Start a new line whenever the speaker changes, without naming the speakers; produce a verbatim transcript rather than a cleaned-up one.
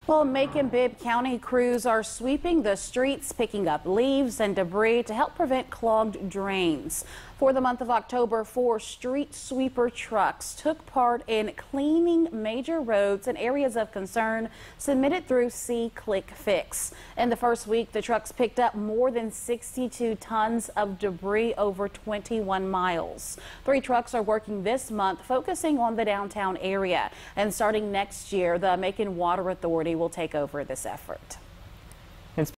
Well, Macon-Bibb County crews are sweeping the streets, picking up leaves and debris to help prevent clogged drains. For the month of October, four street sweeper trucks took part in cleaning major roads and areas of concern submitted through SeeClickFix. In the first week, the trucks picked up more than sixty-two tons of debris over twenty-one miles. Three trucks are working this month, focusing on the downtown area. And starting next year, the Macon Water Authority will take over this effort.